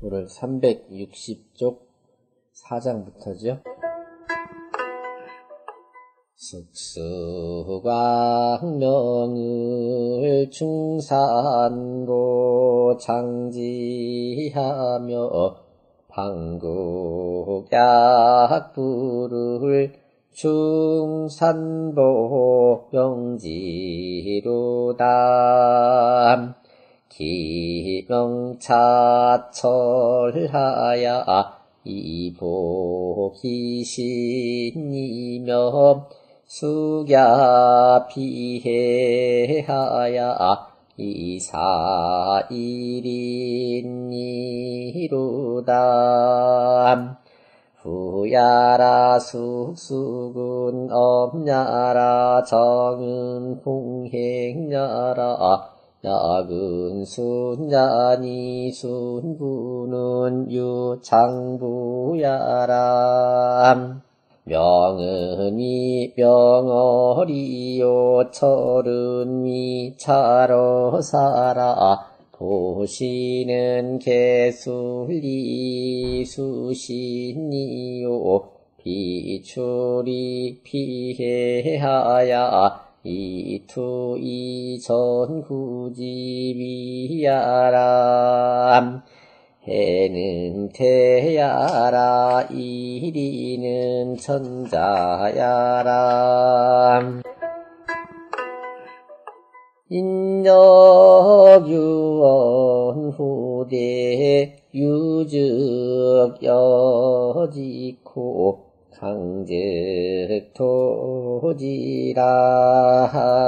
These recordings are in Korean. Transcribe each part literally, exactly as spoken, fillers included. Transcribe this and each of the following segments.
오늘 삼백육십 쪽 사 장부터죠. 숙수광명을 중산보 장지하며 방국약부를 중산보 명지로다. 기명차철하야 이보기신이며 숙야비해하야 이사일인이로다. 후야라 숙수군 업냐라 정은 풍행냐라 야근 순야니 순부는 유창부야라. 명은이 명어리요 철은미 차러사라. 도시는 개술리 수신이요 비출이 피해하야 이투 이전구지비야람. 해는 태야라 이리는 천자야람. 인력유원 후대 유즉 여지코 강즉 토지라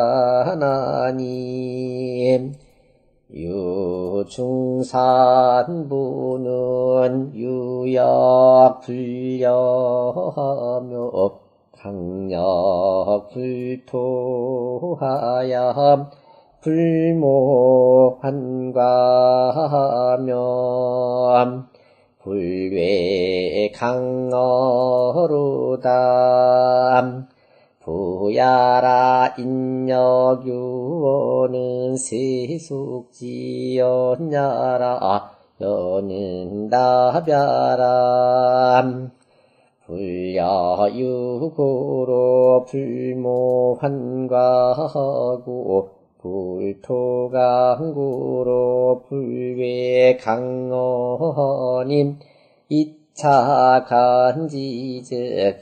하나님. 유중산부는 유역 불려하며 강력 불토하야 불모한과하며 불괴 강어로다. 부야라 인력유원은 세속지연야라 여는 답야라. 불야유고로 불모한과하고 불토강구로 불괴 강어님. 이차간지즉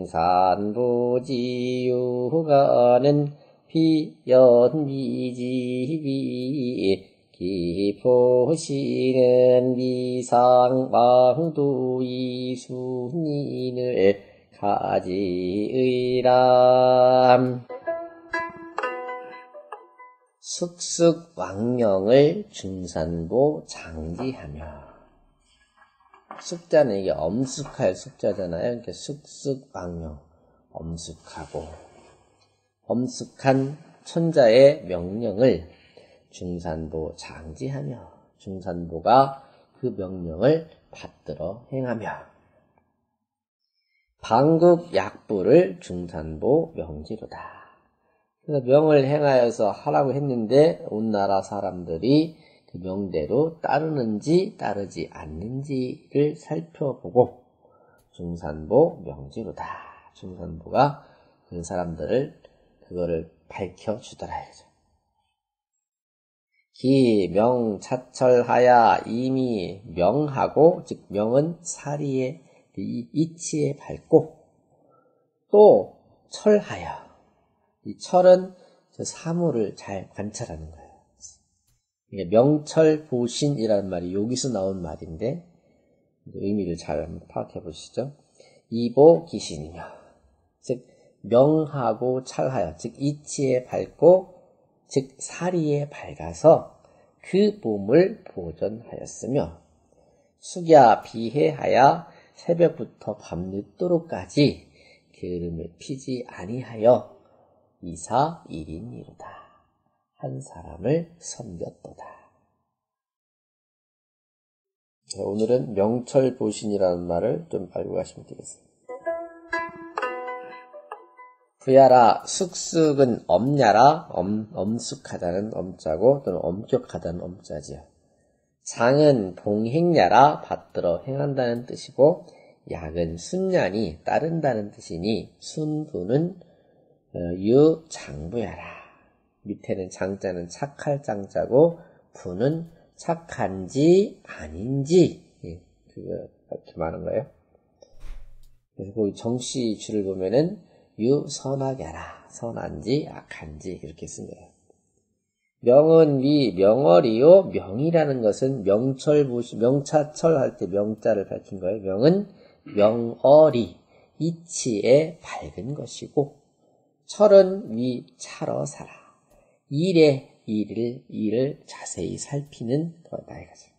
중산부지유가는 비연비지비 기포시는 비상왕두이순인을 가지의람. 숙숙왕령을 중산보 장지하며. 숙자는 이게 엄숙할 숙자잖아요. 그러니까 숙숙왕령, 엄숙하고 엄숙한 천자의 명령을 중산보 장지하며 중산보가 그 명령을 받들어 행하며 방국약부를 중산보 명지로다. 그래서 명을 행하여서 하라고 했는데 온 나라 사람들이 그 명대로 따르는지 따르지 않는지를 살펴보고 중산보 명지로다. 중산보가 그 사람들을 그거를 밝혀주더라. 기명차철하야 이미 명하고, 즉 명은 사리에 이치에 밝고, 또 철하여, 이 철은 저 사물을 잘 관찰하는 거예요. 명철보신이라는 말이 여기서 나온 말인데 의미를 잘 한번 파악해 보시죠. 이보기신이며, 즉 명하고 찰하여, 즉 이치에 밝고, 즉 사리에 밝아서 그 몸을 보존하였으며, 숙야 비해하여 새벽부터 밤늦도록까지 게으름을 피지 아니하여 이사 일인이로다. 한 사람을 섬겼도다. 오늘은 명철보신이라는 말을 좀 알고 가시면 되겠습니다. 부야라 숙숙은 엄냐라 엄, 엄숙하다는 엄자고 또는 엄격하다는 엄자지요. 장은 봉행야라 받들어 행한다는 뜻이고 약은 순년이 따른다는 뜻이니 순부는 유장부야라. 밑에는 장자는 착할 장자고 부는 착한지 아닌지 예, 그거 이렇게 말하는 거예요. 그래서 거기 정씨 줄을 보면은 유선하게라. 선한지 악한지 이렇게 쓴 거예요. 명은 위 명월이요. 명이라는 것은 명철 보시 명차철 할 때 명자를 밝힌 거예요. 명은 명월이 이치에 밝은 것이고 철은 위 차러 살아. 일에 일을 일을 자세히 살피는 거다 이거죠.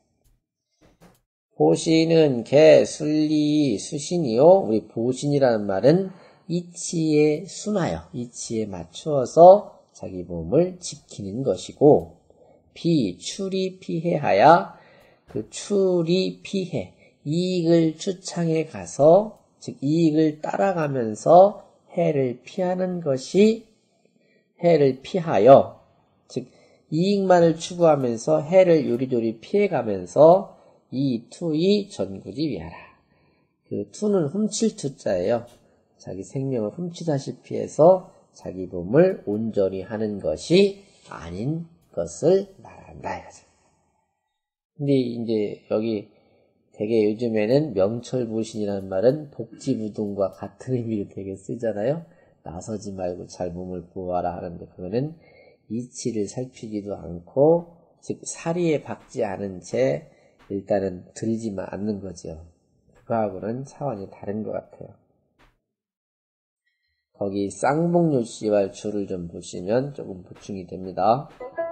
보신은 개 순리 수신이요. 우리 보신이라는 말은 이치에 순하여 이치에 맞추어서 자기 몸을 지키는 것이고 비 추리 피해하야 그 추리 피해 이익을 추창해 가서 즉 이익을 따라가면서 해를 피하는 것이 해를 피하여 즉 이익만을 추구하면서 해를 요리조리 피해가면서 이 투이 전구지 위하라. 그 투는 훔칠 투자예요. 자기 생명을 훔치다시피 해서 자기 몸을 온전히 하는 것이 아닌 것을 말한다 이거죠. 근데 이제 여기 되게 요즘에는 명철보신이라는 말은 복지부동과 같은 의미로 되게 쓰잖아요. 나서지 말고 잘 몸을 보호하라 하는데 그거는 이치를 살피지도 않고 즉 사리에 박지 않은 채 일단은 들지만 않는 거죠. 그거하고는 차원이 다른 것 같아요. 거기 쌍봉요시왈 줄을 좀 보시면 조금 보충이 됩니다.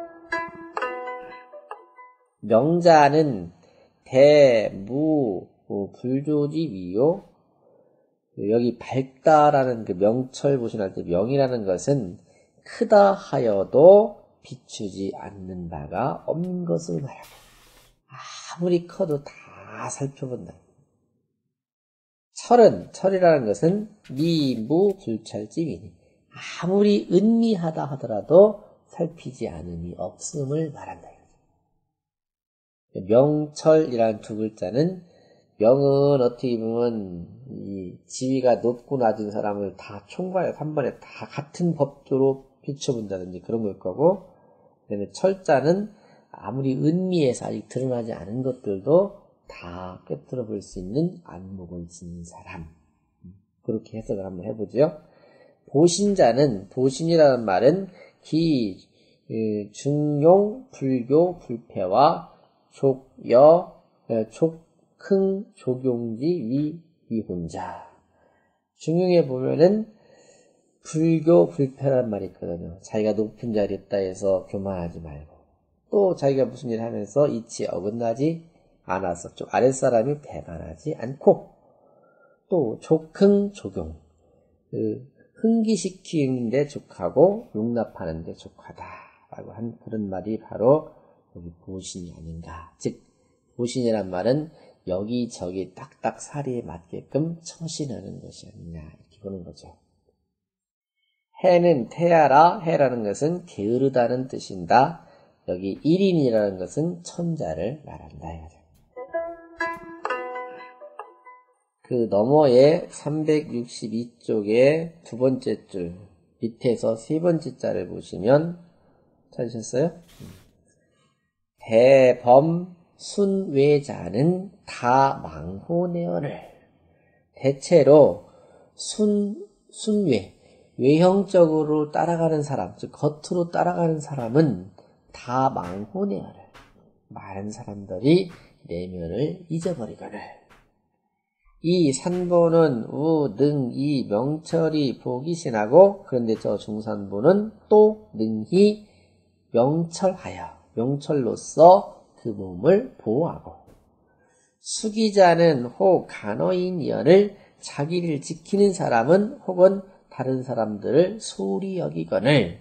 명자는 대, 무, 불조지 위요. 여기 밝다라는 그 명철 보신할 때 명이라는 것은 크다 하여도 비추지 않는 바가 없는 것을 말하고 아무리 커도 다 살펴본다. 철은 철이라는 것은 미무 불찰지이니 아무리 은미하다 하더라도 살피지 않음이 없음을 말한다. 명철이라는 두 글자는 명은 어떻게 보면 이 지위가 높고 낮은 사람을 다 총괄해서 한 번에 다 같은 법조로 비춰본다든지 그런 걸 거고, 그다음에 철자는 아무리 은미해서 아직 드러나지 않은 것들도 다 꿰뚫어 볼 수 있는 안목을 지닌 사람. 그렇게 해석을 한번 해보죠. 보신자는, 보신이라는 말은 기, 중용, 불교, 불패와 족, 여, 족, 큰, 조경지, 위, 위혼자. 중용에 보면은 불교, 불패란 말이 있거든요. 자기가 높은 자리에 있다 해서 교만하지 말고, 또 자기가 무슨 일을 하면서 이치에 어긋나지 않아서 좀 아랫사람이 배반하지 않고, 또 족흥, 조경. 그 흥기시키는데 족하고 용납하는데 족하다라고 한 그런 말이 바로 여기 보신이 아닌가. 즉 보신이란 말은 여기저기 딱딱 사리에 맞게끔 처신하는 것이 아니냐 이렇게 보는 거죠. 해는 태야라. 해라는 것은 게으르다는 뜻인다. 여기 일인이라는 것은 천자를 말한다 이거죠. 그 너머에 삼백육십이 쪽에 두 번째 줄 밑에서 세 번째 자를 보시면 찾으셨어요? 대범 순외자는 다 망호내언을. 대체로 순, 순외, 외형적으로 따라가는 사람, 즉 겉으로 따라가는 사람은 다 망호내언을. 많은 사람들이 내면을 잊어버리거늘. 이 산보는 우, 능, 이 명철이 보기신하고, 그런데 저 중산보는 또 능히 명철하여, 명철로서 그 몸을 보호하고, 수기자는 혹 간어인연을 자기를 지키는 사람은 혹은 다른 사람들을 소홀히 여기거늘,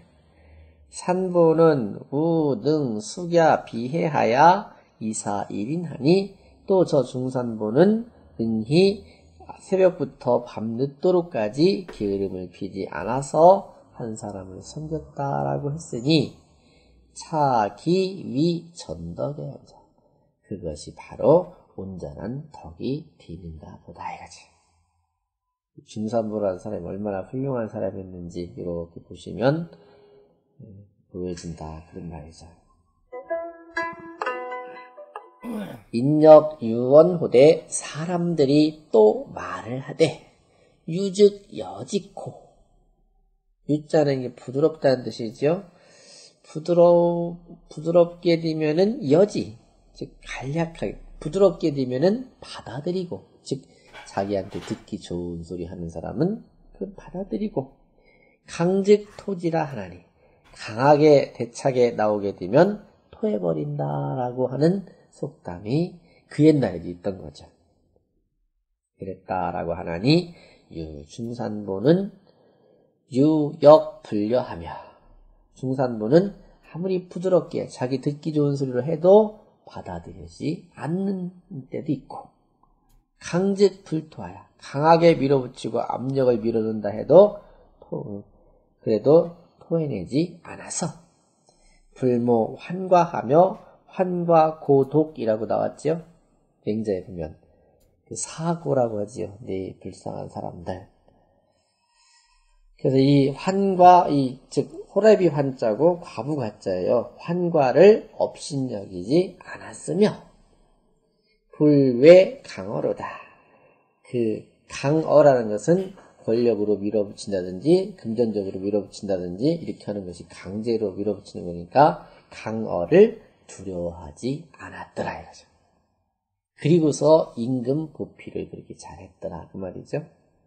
산보는 우, 능, 수갸 비해하야 이사 일인하니, 또 저 중산보는 능히 새벽부터 밤늦도록까지 게으름을 피지 않아서 한 사람을 섬겼다라고 했으니 차기 위 전덕의 자. 그것이 바로 온전한 덕이 되는가 보다 이거지. 중산부라는 사람이 얼마나 훌륭한 사람이었는지 이렇게 보시면 보여진다 그런 말이죠. 인력 유언호되 사람들이 또 말을 하되 유즉 여직코. 유자는 이게 부드럽다는 뜻이죠. 부드러 부드럽게 되면은 여지, 즉 간략하게 부드럽게 되면은 받아들이고, 즉 자기한테 듣기 좋은 소리 하는 사람은 그 받아들이고, 강즉 토지라 하나니 강하게 대차게 나오게 되면 토해버린다라고 하는 속담이 그 옛날에도 있던 거죠. 그랬다라고 하나니 유중산보는 유역 불려하며, 중산보는 아무리 부드럽게 자기 듣기 좋은 소리로 해도 받아들이지 않는 때도 있고, 강즉 불토하여 강하게 밀어붙이고 압력을 밀어준다 해도 토, 그래도 토해내지 않아서 불모 환과하며, 환과 고독이라고 나왔죠. 맹자에 보면 그 사고라고 하지요. 네 불쌍한 사람들. 그래서 이 환과, 이 즉 호래비 환자고 과부 가자예요. 환과를 업신여기지 않았으며 불외 강어로다. 그 강어라는 것은 권력으로 밀어붙인다든지 금전적으로 밀어붙인다든지 이렇게 하는 것이 강제로 밀어붙이는 거니까 강어를 두려워하지 않았더라 이거죠. 그리고서 임금 보필을 그렇게 잘했더라 그 말이죠.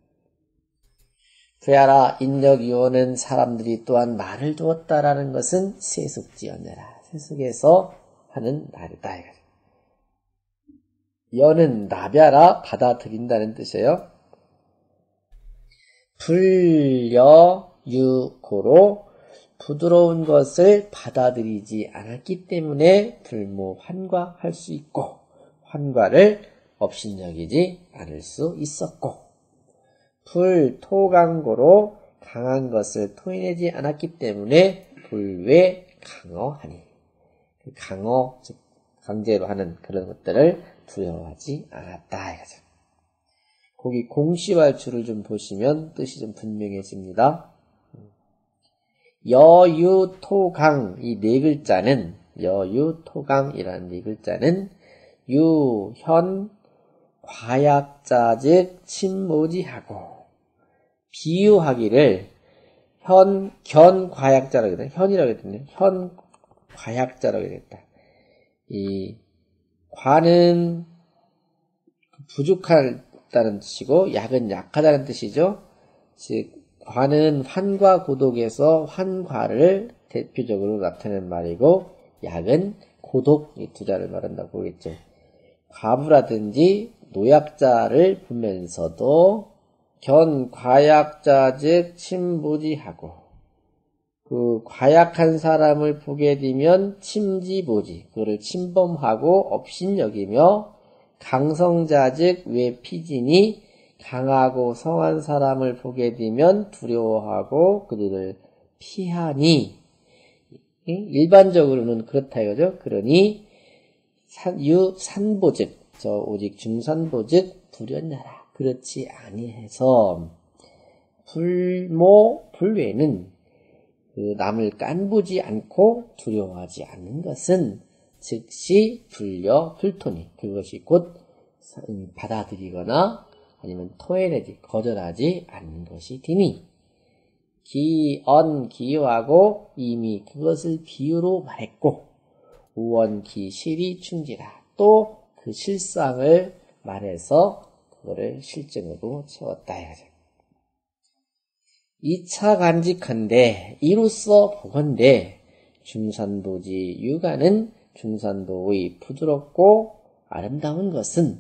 부야라 인력유언은 사람들이 또한 말을 두었다라는 것은 세속지언내라. 세속에서 하는 말이다 이거죠. 여는 나벼라 받아들인다는 뜻이에요. 불여유고로 부드러운 것을 받아들이지 않았기 때문에 불모 환과할 수 있고, 환과를 업신여기지 않을 수 있었고, 불토강고로 강한 것을 토해내지 않았기 때문에 불외 강어하니, 강어, 즉 강제로 하는 그런 것들을 두려워하지 않았다 이거죠. 거기 공시왈주를 좀 보시면 뜻이 좀 분명해집니다. 여유토강, 이 네 글자는, 여유토강이라는 네 글자는 유현 과약자 즉 침모지하고, 비유하기를 현, 견 과약자라고 했다. 현이라고 했거든요. 현 과약자라고 했다. 이 과는 부족하다는 뜻이고 약은 약하다는 뜻이죠. 즉 과는 환과 고독에서 환과를 대표적으로 나타내는 말이고, 약은 고독, 이 두 자를 말한다고 보겠죠. 과부라든지 노약자를 보면서도 견 과약자 즉 침부지하고, 그 과약한 사람을 보게 되면 침지보지, 그를 침범하고 업신여기며, 강성자 즉 외피진이 강하고 성한 사람을 보게 되면 두려워하고 그들을 피하니, 일반적으로는 그렇다 이거죠. 그러니 산, 유 산보즉, 저 오직 중산보즉 불연나라. 그렇지 아니해서 불모 불외는 그 남을 깐보지 않고 두려워하지 않는 것은 즉시 불려 불토니, 그것이 곧 받아들이거나 아니면 토해내지, 거절하지 않는 것이 되니, 기언 기유하고 이미 그것을 비유로 말했고, 우원 기실이 충지라, 또 그 실상을 말해서 그거를 실증으로 채웠다 이거죠. 이 차 간직한데 이로써 보건대 중산보지 유가는 중산보의 부드럽고 아름다운 것은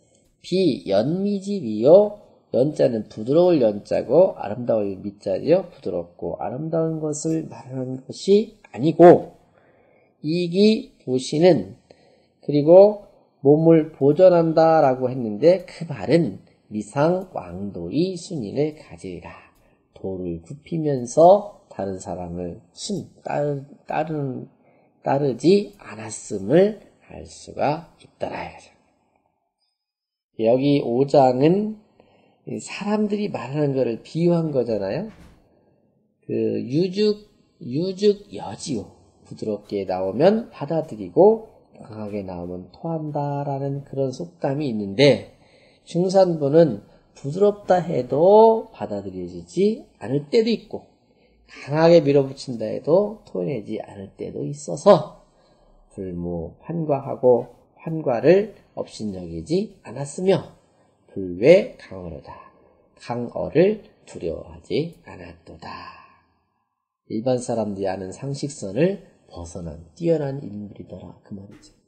비연미지위요, 연자는 부드러울 연자고 아름다울 미자지요. 부드럽고 아름다운 것을 말하는 것이 아니고, 이기 보시는, 그리고 몸을 보존한다 라고 했는데 그 말은 미상 왕도의 순인을 가지리라. 도를 굽히면서 다른 사람을 순 따르, 따르, 따르지 않았음을 알 수가 있더라 이거죠. 여기 오 장은 사람들이 말하는 거를 비유한 거잖아요. 그 유죽 유죽 여지요. 부드럽게 나오면 받아들이고 강하게 나오면 토한다라는 그런 속담이 있는데 중산부는 부드럽다 해도 받아들여지지 않을 때도 있고 강하게 밀어붙인다 해도 토해내지 않을 때도 있어서 불무 환과하고 환과를 업신여기지 않았으며 불외 강어로다. 강어를 두려워하지 않았도다. 일반 사람들이 아는 상식선을 벗어난 뛰어난 인물이더라 그 말이죠.